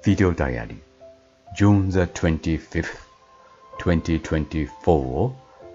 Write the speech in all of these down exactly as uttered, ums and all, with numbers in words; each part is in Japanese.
Video Diary, June the twenty-fifth, twenty twenty-four,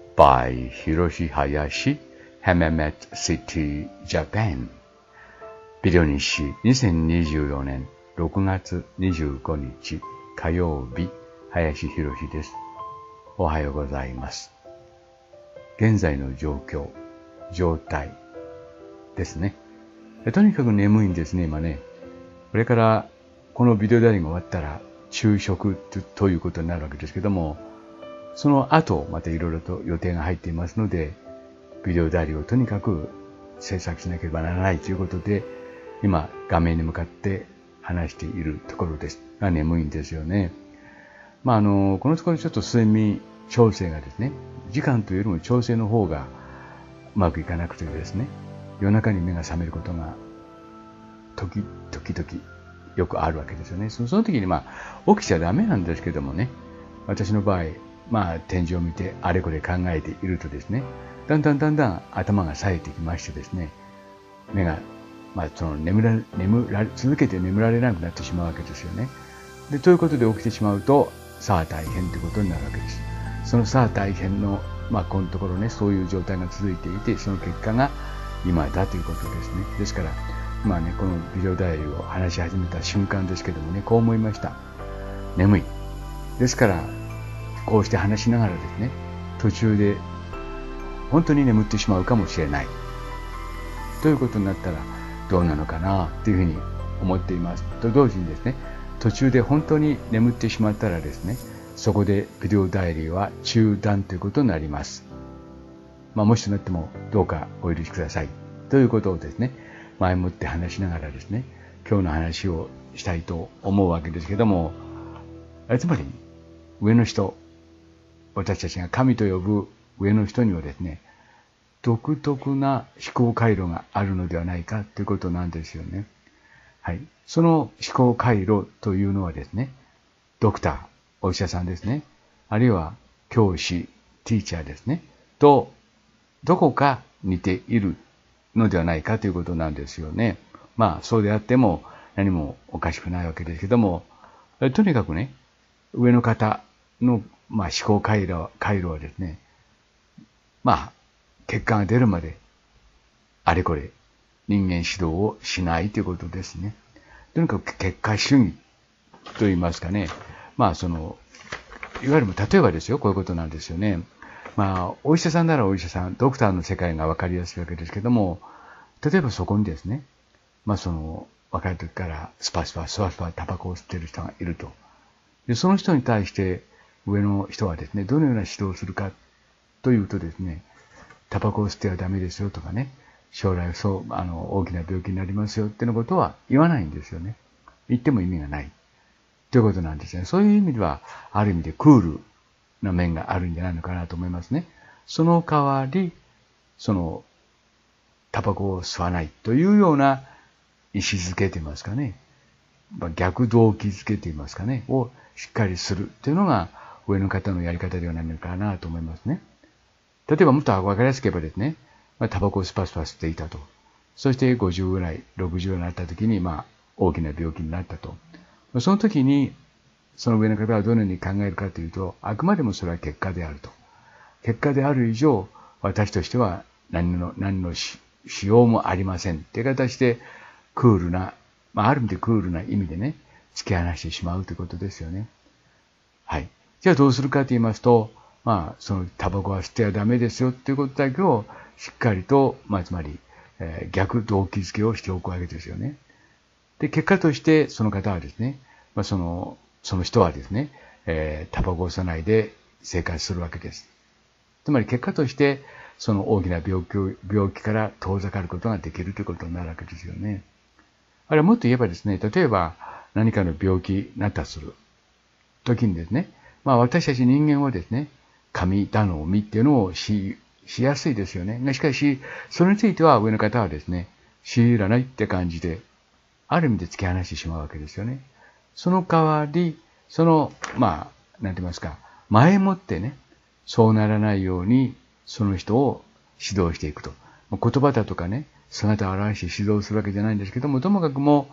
by Hiroshi Hayashi, Hammamet City, Japan. ビデオ日誌にせんにじゅうよねんろくがつにじゅうごにち火曜日、林博です。おはようございます。現在の状況、状態ですね。とにかく眠いんですね、今ね。これからこのビデオダイアリーが終わったら昼食ということになるわけですけども、その後またいろいろと予定が入っていますので、ビデオダイアリーをとにかく制作しなければならないということで、今画面に向かって話しているところですが、眠いんですよね。まああのこのところちょっと睡眠調整がですね、時間というよりも調整の方がうまくいかなくてですね、夜中に目が覚めることが時時々よくあるわけですよね。そのその時にまあ起きちゃダメなんですけどもね、私の場合まあ天井を見てあれこれ考えているとですね、だんだんだんだん頭が冴えてきましてですね、目がまあその眠ら眠ら続けて眠られなくなってしまうわけですよね。でということで起きてしまうと、さあ大変ということになるわけです。そのさあ大変のまあこのところね、そういう状態が続いていて、その結果が今だということですね。ですからまあね、このビデオダイアリーを話し始めた瞬間ですけどもね、こう思いました。眠い。ですからこうして話しながらですね、途中で本当に眠ってしまうかもしれないということになったらどうなのかなというふうに思っています。と同時にですね、途中で本当に眠ってしまったらですね、そこでビデオダイアリーは中断ということになります。まあ、もしとなってもどうかお許しくださいということをですね、前もって話しながらですね、今日の話をしたいと思うわけですけども、つまり上の人、私たちが神と呼ぶ上の人にはですね、独特な思考回路があるのではないかということなんですよね。はい。その思考回路というのはですね、ドクター、お医者さんですね。あるいは教師、ティーチャーですね。と、どこか似ているのではないかということなんですよね。まあ、そうであっても何もおかしくないわけですけども、とにかくね、上の方の、まあ、思考回路、回路はですね、まあ、結果が出るまであれこれ人間指導をしないということですね。とにかく結果主義と言いますかね。まあそのいわゆる例えばですよ、こういうことなんですよね。まあお医者さんならお医者さん、ドクターの世界が分かりやすいわけですけども、例えばそこにですね、まあその若い時からスパスパスパスパタバコを吸っている人がいると。でその人に対して上の人はですね、どのような指導をするかというとですね、タバコを吸ってはダメですよとかね、将来そうあの大きな病気になりますよってのことは言わないんですよね。言っても意味がないということなんですね。そういう意味ではある意味でクールな面があるんじゃないのかなと思いますね。その代わりそのタバコを吸わないというような意思づけと言いますかね、逆動機づけと言いますかね、をしっかりするというのが上の方のやり方ではないのかなと思いますね。例えばもっと分かりやすく言えばですね、まあ、タバコをスパスパ吸っていたと。そしてごじゅうぐらい、ろくじゅうになった時に、まあ、大きな病気になったと。その時に、その上の方はどのように考えるかというと、あくまでもそれは結果であると。結果である以上、私としては何の、何のしようもありません。という形で、クールな、まあ、ある意味でクールな意味でね、突き放してしまうということですよね。はい。じゃあどうするかと言いますと、まあ、そのタバコは吸ってはダメですよっていうことだけをしっかりと、まあ、つまり、えー、逆動機づけをしておくわけですよね。で、結果としてその方はですね、まあ、その、その人はですね、えー、タバコを吸わないで生活するわけです。つまり結果として、その大きな病気、病気から遠ざかることができるということになるわけですよね。あれはもっと言えばですね、例えば何かの病気になったとする時にですね、まあ私たち人間はですね、神頼みっていうのをし、しやすいですよね。しかし、それについては上の方はですね、知らないって感じで、ある意味で突き放してしまうわけですよね。その代わり、その、まあ、なんて言いますか、前もってね、そうならないように、その人を指導していくと。言葉だとかね、姿を表して指導するわけじゃないんですけども、ともかくも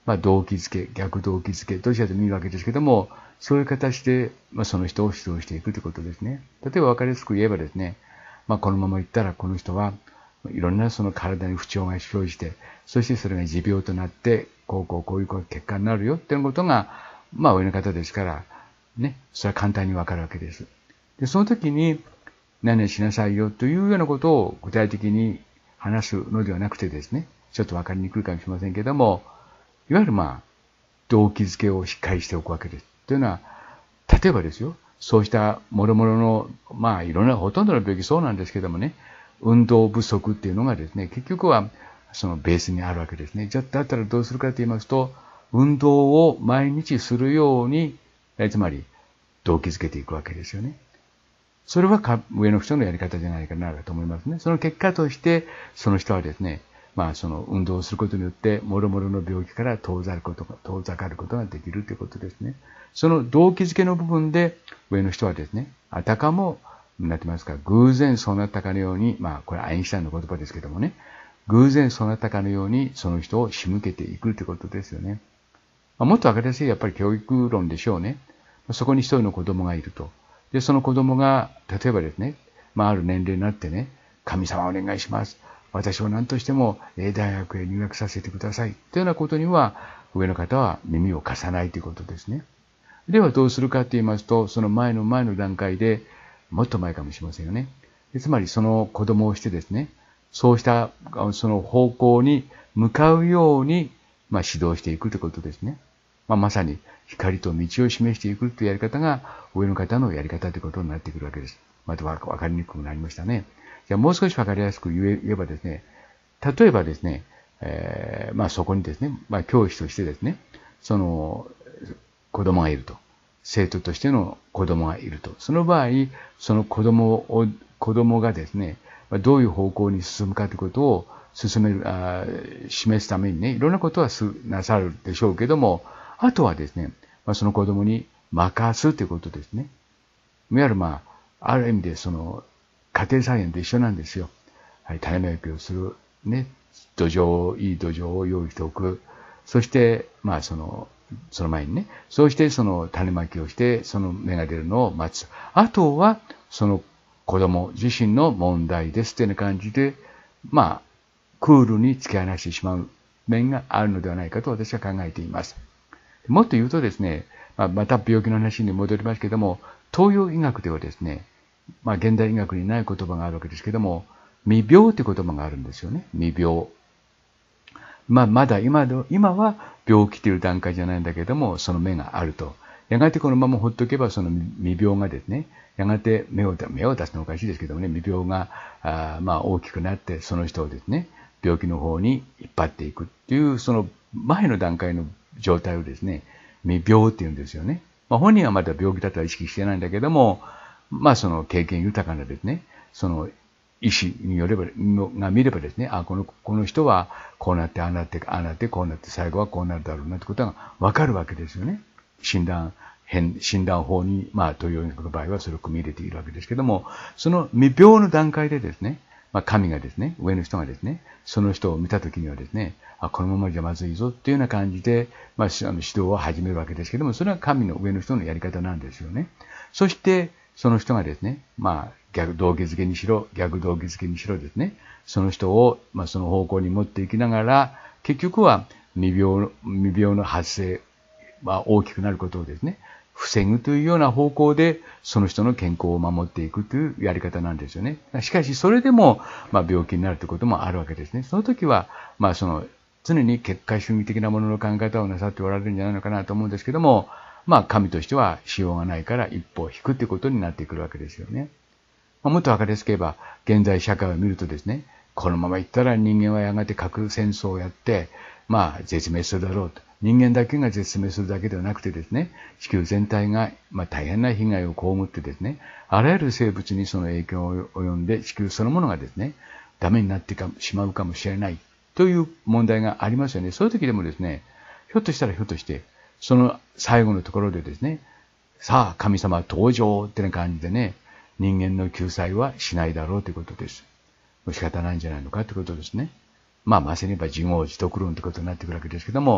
まあ、動機づけ、逆動機づけ、どちらでもいいわけですけども、そういう形で、まあ、その人を指導していくということですね。例えば分かりやすく言えばですね、まあ、このままいったらこの人はいろんなその体に不調が生じて、そしてそれが持病となって、こうこうこういう結果になるよっていうことが、まあ上の方ですから、ね、それは簡単にわかるわけです。で、その時に何々しなさいよというようなことを具体的に話すのではなくてですね、ちょっとわかりにくいかもしれませんけども、いわゆるまあ、動機づけをしっかりしておくわけです。というのは、例えばですよ、そうした諸々の、まあいろんなほとんどの病気そうなんですけどもね、運動不足っていうのがですね、結局はそのベースにあるわけですね。じゃあ、だったらどうするかと言いますと、運動を毎日するように、つまり動機づけていくわけですよね。それは上の人のやり方じゃないかなと思いますね。その結果として、その人はですね、まあその運動をすることによって、諸々の病気から遠ざかることが、遠ざかることができるということですね。その動機づけの部分で、上の人はですね、あたかも、なってますか、偶然そうなったかのように、まあこれアインシュタインの言葉ですけどもね、偶然そうなったかのようにその人を仕向けていくということですよね。まあ、もっとわかりやすいやっぱり教育論でしょうね。そこに一人の子供がいると。で、その子供が、例えばですね、まあある年齢になってね、神様お願いします。私を何としても A 大学へ入学させてください。というようなことには、上の方は耳を貸さないということですね。ではどうするかと言いますと、その前の前の段階で、もっと前かもしれませんよね。つまりその子供をしてですね、そうしたその方向に向かうように、まあ、指導していくということですね。まあ、まさに光と道を示していくというやり方が上の方のやり方ということになってくるわけです。またわかりにくくなりましたね。じゃあもう少しわかりやすく言えばですね、例えばですね、えー、まあそこにですね、まあ教師としてですね、その子供がいると。生徒としての子供がいると。その場合、その子供を、子供がですね、どういう方向に進むかということを進める、あ示すためにね、いろんなことはなさるでしょうけども、あとはですね、その子供に任すということですね。いわゆるまあ、ある意味でその、家庭菜園と一緒なんですよ。はい、種まきをする。ね、土壌、いい土壌を用意しておく。そして、まあその、その前にね、そうしてその種まきをして、その芽が出るのを待つ。あとは、その子供自身の問題ですというような感じで、まあ、クールに付き合いなしてしまう面があるのではないかと私は考えています。もっと言うとですね、まあ、また病気の話に戻りますけども、東洋医学ではですね、まあ現代医学にない言葉があるわけですけども、未病という言葉があるんですよね。未病。まあ、まだ今で、今は病気という段階じゃないんだけども、その目があると。やがてこのまま放っておけば、その未病がですね、やがて目を、目を出すのはおかしいですけどもね、未病が、あまあ大きくなって、その人をですね、病気の方に引っ張っていくっていう、その前の段階の状態をですね、未病って言うんですよね。まあ本人はまだ病気だとは意識してないんだけども、まあその経験豊かなですね、その医師によれば、が見ればですね、あ、この、この人はこうなって、ああなって、ああなって、こうなって、最後はこうなるだろうなってことがわかるわけですよね。診断、変、診断法に、まあ、東洋医学の場合はそれを組み入れているわけですけども、その未病の段階でですね、まあ、神がですね、上の人がですね、その人を見たときにはですね、あ、このままじゃまずいぞっていうような感じで、まあ、指導を始めるわけですけども、それは神の上の人のやり方なんですよね。そして、その人がですね、まあ、逆動機づけにしろ、逆動機づけにしろですね、その人を、まあ、その方向に持っていきながら、結局は未病、未病の発生、まあ、大きくなることをですね、防ぐというような方向で、その人の健康を守っていくというやり方なんですよね。しかし、それでも、まあ、病気になるということもあるわけですね。その時は、まあ、その、常に結果主義的なものの考え方をなさっておられるんじゃないのかなと思うんですけども、まあ、神としてはしようがないから一歩引くということになってくるわけですよね。まあ、もっとわかりやすく言えば、現在社会を見るとですね、このままいったら人間はやがて核戦争をやって、まあ、絶滅するだろうと。人間だけが絶滅するだけではなくてですね、地球全体が、まあ、大変な被害を被ってですね、あらゆる生物にその影響を及んで、地球そのものがですね、ダメになってしまうかもしれないという問題がありますよね。そういう時でもですね、ひょっとしたらひょっとして、その最後のところでですね、さあ神様登場ってな感じでね、人間の救済はしないだろうということです。仕方ないんじゃないのかということですね。まあ、まさに言えば自業自得論ということになってくるわけですけども、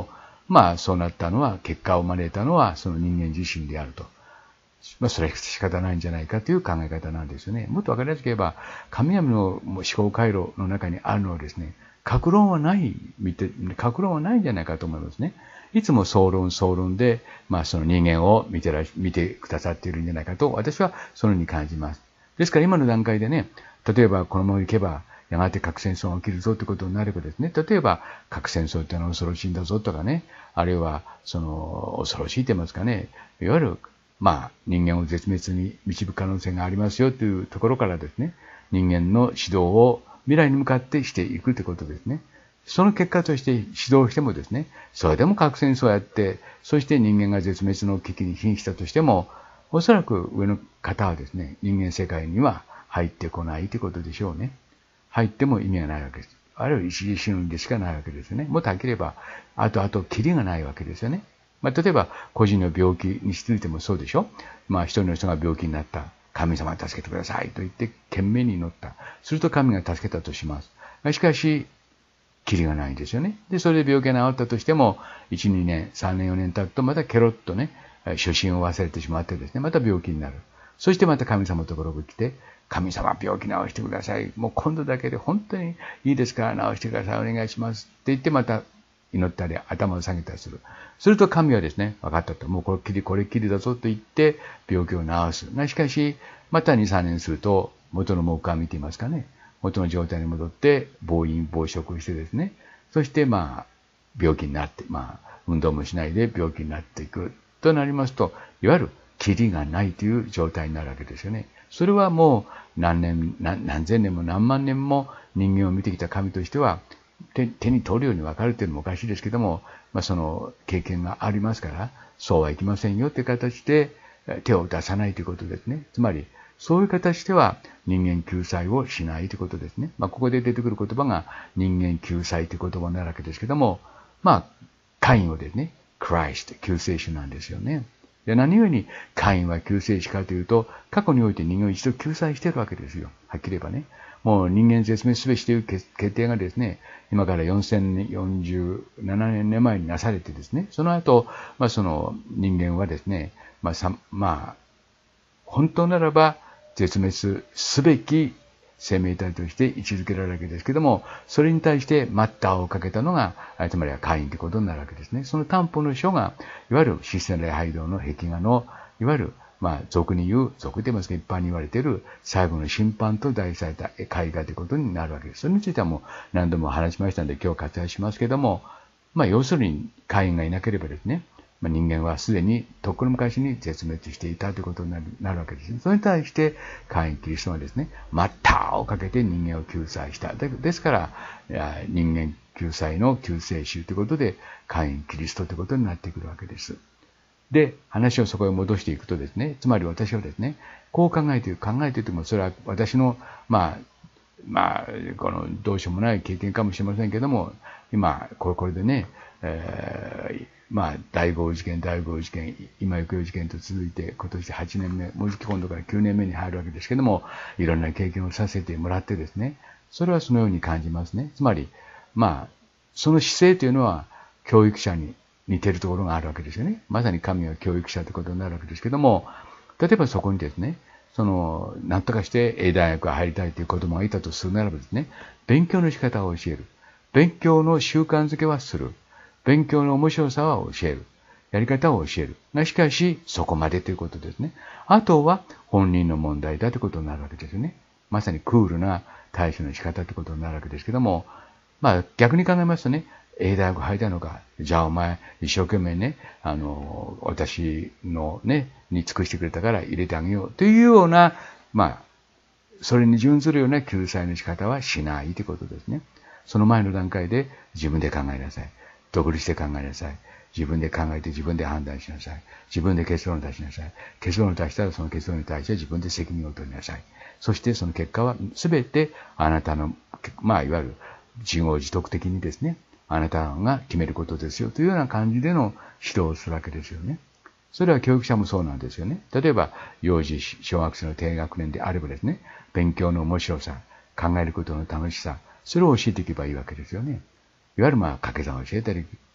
まあそうなったのは、結果を招いたのはその人間自身であると。まあそれは仕方ないんじゃないかという考え方なんですよね。もっとわかりやすく言えば、神々の思考回路の中にあるのはですね、格論はない、格論はないんじゃないかと思いますね。いつも総論総論で、まあその人間を見てら、見てくださっているんじゃないかと、私はそのように感じます。ですから今の段階でね、例えばこのままいけば、やがて核戦争が起きるぞということになればですね、例えば核戦争っていうのは恐ろしいんだぞとかね、あるいはその恐ろしいと言いますかね、いわゆるまあ人間を絶滅に導く可能性がありますよというところからですね、人間の指導を未来に向かってしていくということですね。その結果として指導してもですね、それでも核戦争をやって、そして人間が絶滅の危機に瀕したとしても、おそらく上の方はですね、人間世界には入ってこないということでしょうね。入っても意味がないわけです。あるいは一時死ぬんでしかないわけですね。もっとはっきり言えば、あとあとキリがないわけですよね。まあ、例えば個人の病気についてもそうでしょ。まあ一人の人が病気になった。神様助けてくださいと言って懸命に祈った。すると神が助けたとします。しかし、キリがないんですよね。で、それで病気が治ったとしても、いち、にねん、さんねん、よねん経つとまたケロッとね、初心を忘れてしまってですね、また病気になる。そしてまた神様のところに来て、神様病気治してください。もう今度だけで本当にいいですから治してください。お願いします。って言ってまた祈ったり頭を下げたりする。すると神はですね、分かったと。もうこれっきりこれっきりだぞと言って病気を治す。しかし、またに、さんねんすると元の木阿弥と言いますかね。元の状態に戻って暴飲暴食をしてですね。そしてまあ病気になって、まあ運動もしないで病気になっていくとなりますと、いわゆるキリがないという状態になるわけですよね。それはもう何年、何, 何千年も何万年も人間を見てきた神としては 手, 手に取るように分かるというのもおかしいですけども、まあ、その経験がありますから、そうはいきませんよという形で手を出さないということですね。つまり、そういう形では人間救済をしないということですね。まあ、ここで出てくる言葉が人間救済という言葉になるわけですけども、まあ、カインをですね、クライスト、救世主なんですよね。で、何故にカインは救世主かというと、過去において人間を一度救済しているわけですよ。はっきり言えばね。もう人間絶滅すべしという決定がですね、今からよんせんよんじゅうななねんまえになされてですね、その後、まあその人間はですね、まあさ、まあ、本当ならば絶滅すべき生命体として位置づけられるわけですけども、それに対して待ったをかけたのが、つまりはカインということになるわけですね。その担保の書が、いわゆるシステム礼拝堂の壁画の、いわゆる、まあ、俗に言う、俗で言いますか、一般に言われている最後の審判と題された絵画ということになるわけです。それについてはもう何度も話しましたので、今日割愛しますけども、まあ、要するに、カインがいなければですね、まあ、人間はすでにとっくの昔に絶滅していたということになる、なるわけですね。それに対して、カインキリストはですね、待ったをかけて人間を救済した。ですから、人間救済の救世主ということで、カインキリストということになってくるわけです。で、話をそこへ戻していくとですね、つまり私はですね、こう考えている、考えていても、それは私の、まあ、まあ、この、どうしようもない経験かもしれませんけども、今、これ、これでね、えー、まあ、大豪雨事件、大豪雨事件、今行方事件と続いて、今年はちねんめ、もうじき今度からきゅうねんめに入るわけですけども、いろんな経験をさせてもらってですね、それはそのように感じますね。つまり、まあ、その姿勢というのは、教育者に似ているところがあるわけですよね。まさに神は教育者ということになるわけですけども、例えばそこにですね、その、何とかして英大学に入りたいという子供がいたとするならばですね、勉強の仕方を教える。勉強の習慣づけはする。勉強の面白さは教える。やり方を教える。がしかし、そこまでということですね。あとは本人の問題だということになるわけですよね。まさにクールな対処の仕方ということになるわけですけども、まあ逆に考えますとね、英大学入りたいのか。じゃあお前、一生懸命ね、あの、私のね、に尽くしてくれたから入れてあげよう。というような、まあ、それに準ずるような救済の仕方はしないということですね。その前の段階で自分で考えなさい。独立して考えなさい。自分で考えて自分で判断しなさい。自分で結論を出しなさい。結論を出したらその結論に対して自分で責任を取りなさい。そしてその結果は全てあなたの、まあいわゆる自業自得的にですね、あなたが決めることですよというような感じでの指導をするわけですよね。それは教育者もそうなんですよね。例えば、幼児、小学生の低学年であればですね、勉強の面白さ、考えることの楽しさ、それを教えていけばいいわけですよね。いわゆるまあ、掛け算を教えたり、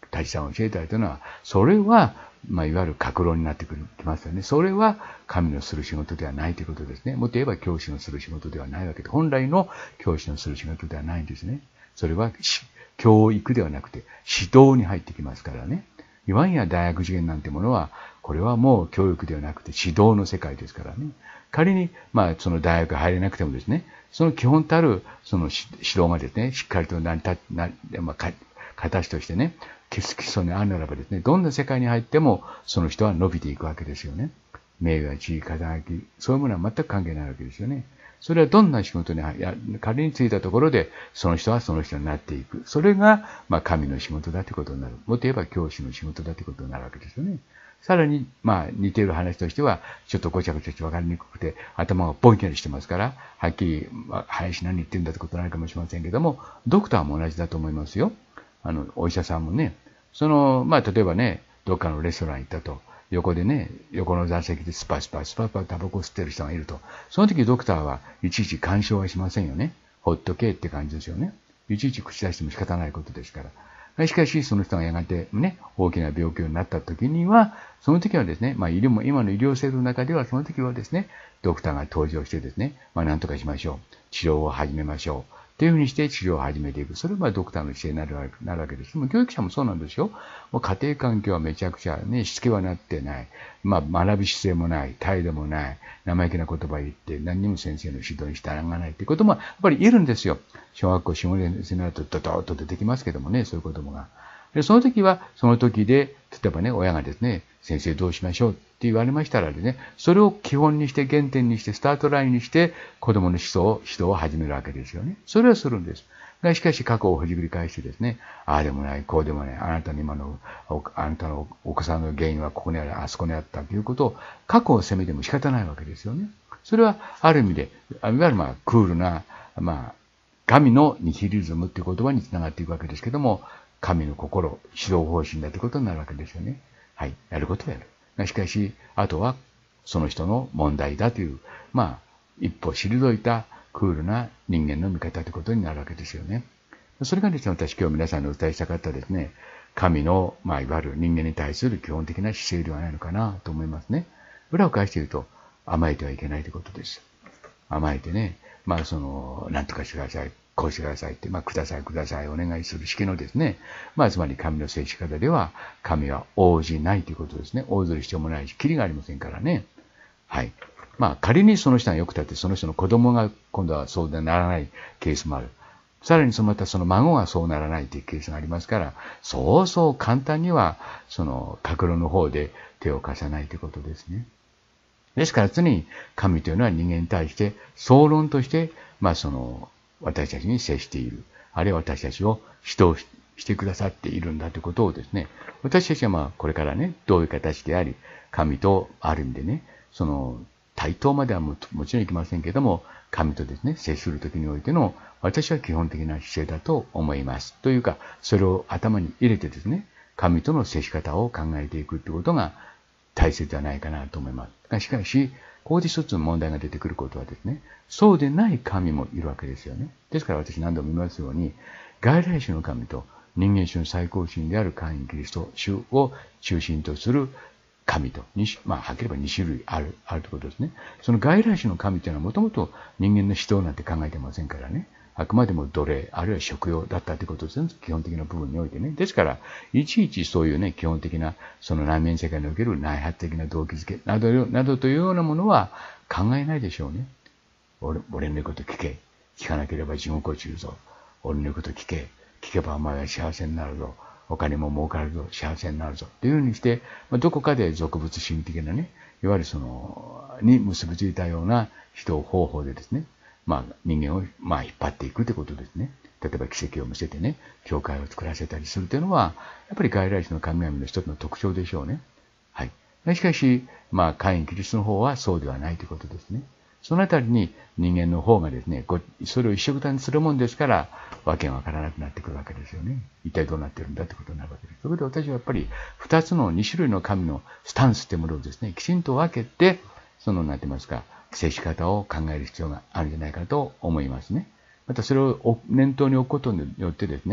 立ちさんを教えたりというのは、それは、まあ、いわゆる格論になってくるきますよね。それは神のする仕事ではないということですね。もっと言えば教師のする仕事ではないわけで、本来の教師のする仕事ではないんですね。それは教育ではなくて指導に入ってきますからね。いわんや大学受験なんてものは、これはもう教育ではなくて指導の世界ですからね。仮に、まあ、その大学入れなくてもですね、その基本たる、その指導がですね、しっかりと成り立な、まあ、形としてね、基礎にあるならばですね、どんな世界に入っても、その人は伸びていくわけですよね。名誉や地位、肩書き、そういうものは全く関係ないわけですよね。それはどんな仕事に、仮に就いたところで、その人はその人になっていく。それが、まあ、神の仕事だということになる。もっと言えば教師の仕事だということになるわけですよね。さらに、まあ、似ている話としては、ちょっとごちゃごちゃして分かりにくくて、頭がぼんやりしてますから、はっきり、まあ、林何言ってるんだってことないかもしれませんけども、ドクターも同じだと思いますよ。あの、お医者さんもね、その、まあ、例えばね、どっかのレストラン行ったと、横でね、横の座席でスパスパスパスパタバコ吸ってる人がいると、その時ドクターはいちいち干渉はしませんよね。ほっとけって感じですよね。いちいち口出しても仕方ないことですから。しかし、その人がやがてね、大きな病気になった時には、その時はですね、まあ、医療も、今の医療制度の中では、その時はですね、ドクターが登場してですね、まあ、なんとかしましょう。治療を始めましょう。というふうにして治療を始めていく。それはドクターの姿勢になるなるわけです。もう教育者もそうなんですよ。もう家庭環境はめちゃくちゃね、しつけはなってない。まあ、学ぶ姿勢もない。態度もない。生意気な言葉言って、何にも先生の指導に従わないということも、やっぱりいるんですよ。小学校よん、ごねん生になると、ドドーッと出てきますけどもね、そういう子供が。で、その時は、その時で、例えばね、親がですね、先生どうしましょうって言われましたらですね、それを基本にして、原点にして、スタートラインにして、子供の思想を、指導を始めるわけですよね。それはするんです。が、しかし過去をほじくり返してですね、ああでもない、こうでもない、あなたの今の、あなたのお子さんの原因はここにある、あそこにあったということを、過去を責めても仕方ないわけですよね。それは、ある意味で、いわゆるまあ、クールな、まあ、神のニヒリズムっていう言葉につながっていくわけですけども、神の心、指導方針だということになるわけですよね。はい。やることをやる。しかし、あとは、その人の問題だという、まあ、一歩退いたクールな人間の見方ということになるわけですよね。それがですね、私今日皆さんにお伝えしたかったですね、神の、まあ、いわゆる人間に対する基本的な姿勢ではないのかなと思いますね。裏を返していると、甘えてはいけないということです。甘えてね、まあ、その、なんとかしてください。こうしてくださいって、まあ、ください、ください、お願いする式のですね、まあ、つまり神の接し方では、神は応じないということですね。応ずる必要もないし、キリがありませんからね。はい。まあ、仮にその人が良くたって、その人の子供が今度はそうでならないケースもある。さらにそのまたその孫がそうならないというケースがありますから、そうそう簡単には、その、格論の方で手を貸さないということですね。ですから常に神というのは人間に対して総論として、まあその、私たちに接している。あるいは私たちを指導してくださっているんだということをですね、私たちはまあこれからね、どういう形であり、神とある意味でね、その、対等までは も, もちろんいきませんけども、神とですね、接するときにおいての、私は基本的な姿勢だと思います。というか、それを頭に入れてですね、神との接し方を考えていくということが大切ではないかなと思います。しかし、ここで一つの問題が出てくることはですね、そうでない神もいるわけですよね。ですから私何度も言いますように、外来種の神と人間種の最高神である神キリスト種を中心とする神と、まあ、はっきり言えばに種類ある、あるということですね。その外来種の神というのはもともと人間の指導なんて考えてませんからね。あくまでも奴隷、あるいは食用だったということですね。基本的な部分においてね。ですから、いちいちそういうね、基本的な、その内面世界における内発的な動機づけなど、などというようなものは考えないでしょうね。俺、俺の言うこと聞け。聞かなければ地獄を落ちるぞ。俺の言うこと聞け。聞けばお前は幸せになるぞ。お金も儲かるぞ。幸せになるぞ。というふうにして、まあ、どこかで俗物主義的なね、いわゆるその、に結びついたような指導方法でですね、まあ、人間を、まあ、引っ張っていくということですね。例えば奇跡を見せてね、教会を作らせたりするというのは、やっぱり外来種の神々の一つの特徴でしょうね。はい。しかし、まあ、カイン・キリストの方はそうではないということですね。そのあたりに人間の方がですね、それを一緒くたにするもんですから、わけがわからなくなってくるわけですよね。一体どうなってるんだということになるわけです。そこで私はやっぱり、二つの二種類の神のスタンスというものをですね、きちんと分けて、その、なんて言いますか、接し方を考える必要があるんじゃないかと思いますね。またそれを念頭に置くことによってですね、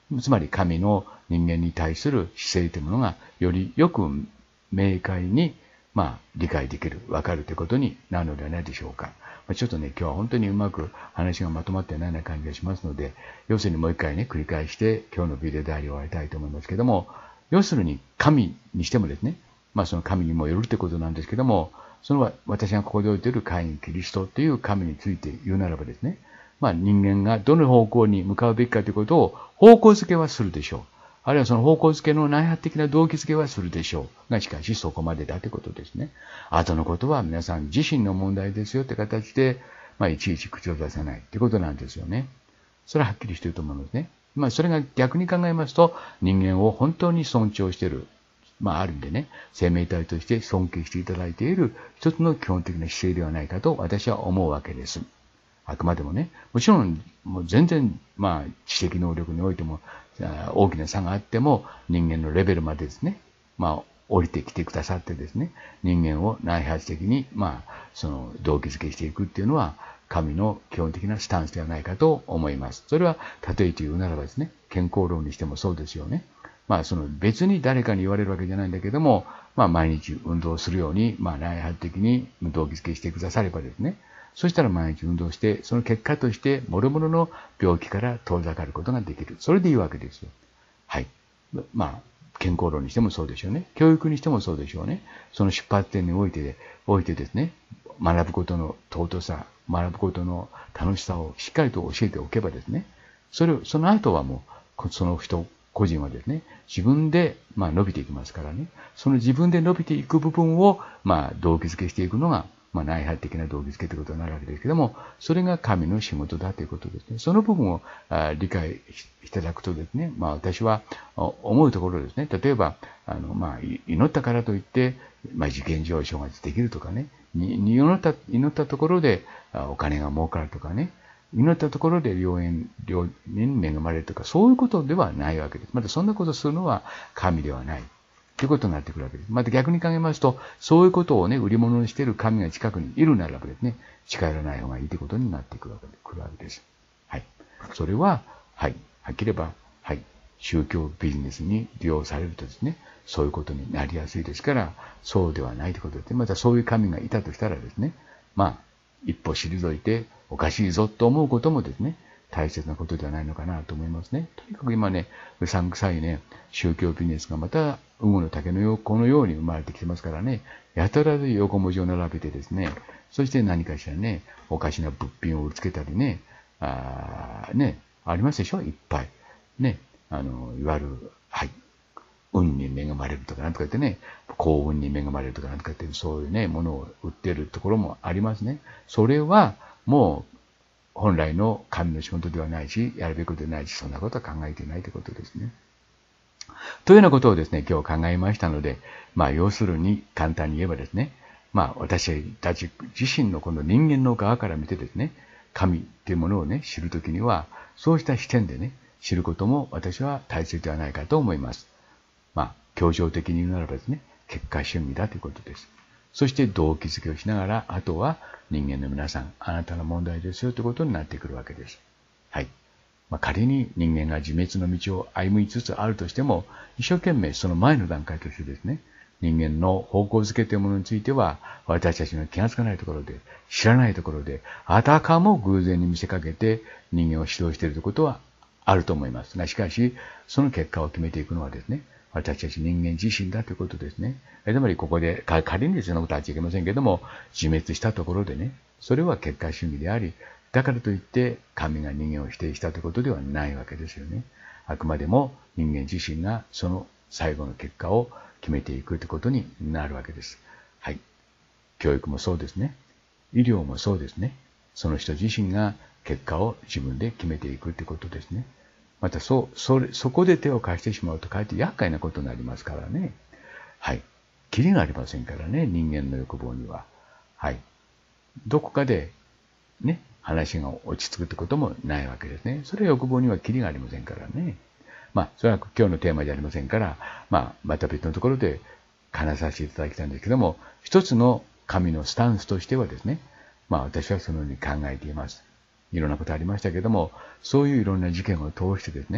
つまり神の人間に対する姿勢というものがよりよく明快に、まあ、理解できる、わかるということになるのではないでしょうか。ちょっとね、今日は本当にうまく話がまとまってないような感じがしますので、要するにもう一回ね、繰り返して今日のビデオであり終わりたいと思いますけども、要するに神にしてもですね、まあその神にもよるということなんですけども、その私がここで置いているカイン・キリストという神について言うならばですね、まあ人間がどの方向に向かうべきかということを方向づけはするでしょう。あるいはその方向づけの内発的な動機づけはするでしょう。が、しかしそこまでだということですね。後のことは皆さん自身の問題ですよって形で、まあいちいち口を出さないということなんですよね。それははっきりしていると思うんですね。まあそれが逆に考えますと、人間を本当に尊重している。まああるんでね、生命体として尊敬していただいている一つの基本的な姿勢ではないかと私は思うわけです。あくまでもね、もちろん、もう全然、まあ、知的能力においても、大きな差があっても、人間のレベルまでですね、まあ、降りてきてくださってですね、人間を内発的に、まあ、その、動機づけしていくっていうのは、神の基本的なスタンスではないかと思います。それは、例えて言うならばですね、健康論にしてもそうですよね。まあ、その別に誰かに言われるわけじゃないんだけども、まあ、毎日運動するように、まあ、内発的に動機づけしてくださればですね、そしたら毎日運動して、その結果として、諸々の病気から遠ざかることができる。それでいいわけですよ。はい。まあ、健康論にしてもそうでしょうね。教育にしてもそうでしょうね。その出発点において、おいてですね、学ぶことの尊さ、学ぶことの楽しさをしっかりと教えておけばですね、それを、その後はもう、その人、個人はですね、自分で、まあ、伸びていきますからね。その自分で伸びていく部分を、まあ、動機づけしていくのが、まあ、内発的な動機づけということになるわけですけども、それが神の仕事だということですね。その部分を理解いただくとですね、まあ、私は思うところですね、例えば、あの、まあ、祈ったからといって、まあ、受験上昇ができるとかね、祈った、祈ったところでお金が儲かるとかね、祈ったところで良縁、良縁に恵まれるとか、そういうことではないわけです。またそんなことをするのは神ではない。ということになってくるわけです。また逆に考えますと、そういうことをね、売り物にしている神が近くにいるならばですね、近寄らない方がいいということになってくるわけで、くるわけです。はい。それは、はい。はっきり言えば、はい。宗教ビジネスに利用されるとですね、そういうことになりやすいですから、そうではないということですね。またそういう神がいたとしたらですね、まあ、一歩退いておかしいぞと思うこともですね、大切なことではないのかなと思いますね。とにかく今ね、うさんくさいね、宗教ビジネスがまた、ウゴの竹の横のように生まれてきてますからね、やたらで横文字を並べてですね、そして何かしらね、おかしな物品を売りつけたりね、あね、ありますでしょいっぱい。ね、あの、いわゆる、はい、運に恵まれるとかなんとか言ってね、幸運に恵まれるとかなんとか言って、そういうね、ものを売っているところもありますね。それは、もう、本来の神の仕事ではないし、やるべきことではないし、そんなことは考えていないということですね。というようなことをですね、今日考えましたので、まあ、要するに簡単に言えばですね、まあ、私たち自身のこの人間の側から見てですね、神っていうものをね、知るときには、そうした視点でね、知ることも私は大切ではないかと思います。まあ、協情的に言うならばですね、結果主義だということです。そして動機づけをしながら、あとは人間の皆さん、あなたの問題ですよということになってくるわけです。はい。まあ、仮に人間が自滅の道を歩みつつあるとしても、一生懸命その前の段階としてですね、人間の方向づけというものについては、私たちの気がつかないところで、知らないところで、あたかも偶然に見せかけて人間を指導しているということはあると思いますが、しかし、その結果を決めていくのはですね、私たち人間自身だということですね。つまりここで、仮にそんなことは言っちゃいけませんけども、自滅したところでね、それは結果主義であり、だからといって神が人間を否定したということではないわけですよね。あくまでも人間自身がその最後の結果を決めていくということになるわけです。はい。教育もそうですね。医療もそうですね。その人自身が結果を自分で決めていくということですね。またそ、それ、そこで手を貸してしまうとかえって厄介なことになりますからね。はい。キリがありませんからね、人間の欲望には。はい。どこかで、ね、話が落ち着くってこともないわけですね。それは欲望にはキリがありませんからね。まあ、それは今日のテーマじゃありませんから、まあ、また別のところで話させていただきたいんですけども、一つの神のスタンスとしてはですね、まあ私はそのように考えています。いろんなことありましたけども、そういういろんな事件を通してですね、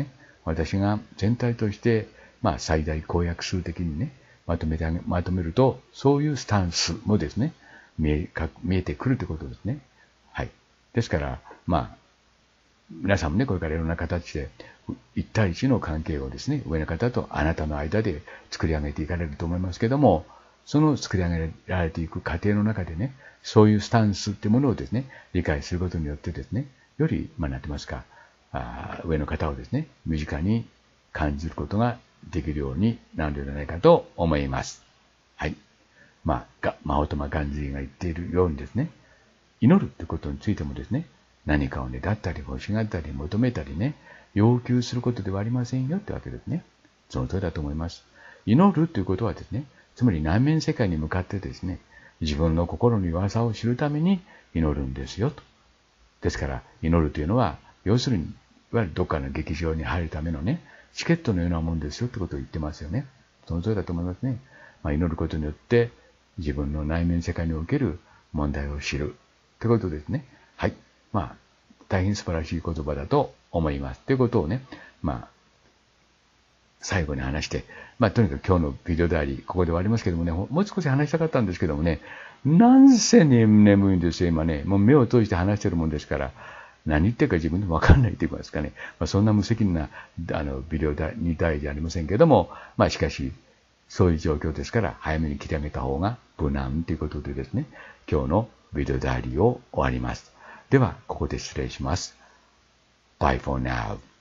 私が全体として、まあ、最大公約数的にね、まとめてあげ、まとめると、そういうスタンスもですね、見え、か見えてくるということですね。はい。ですから、まあ、皆さんもね、これからいろんな形で、一対一の関係をですね、上の方とあなたの間で作り上げていかれると思いますけども、その作り上げられていく過程の中でね、そういうスタンスっていうものをですね、理解することによってですね、より、まあ、なってますか、あ上の方をですね、身近に感じることができるようになるのではないかと思います。はい。まあ、マホトマ・ガンジーが言っているようにですね、祈るということについてもですね、何かを願ったり欲しがったり求めたりね、要求することではありませんよってわけですね。その通りだと思います。祈るということはですね、つまり内面世界に向かってですね、自分の心の弱さを知るために祈るんですよと。ですから、祈るというのは、要するに、いわゆるどっかの劇場に入るためのね、チケットのようなもんですよってことを言ってますよね。その通りだと思いますね。まあ、祈ることによって、自分の内面世界における問題を知るということですね。はい。まあ、大変素晴らしい言葉だと思います。ということをね、まあ、最後に話して、まあ、とにかく今日のビデオダイアリー、ここで終わりますけどもね、もう少し話したかったんですけどもね、なんせね、眠いんですよ、今ね。もう目を閉じて話してるもんですから、何言ってるか自分でもわかんないと言いますかね。まあ、そんな無責任な、あの、ビデオダイアリーじゃありませんけども、まあ、しかし、そういう状況ですから、早めに切り上げた方が無難ということでですね、今日のビデオダイアリーを終わります。では、ここで失礼します。Bye for now.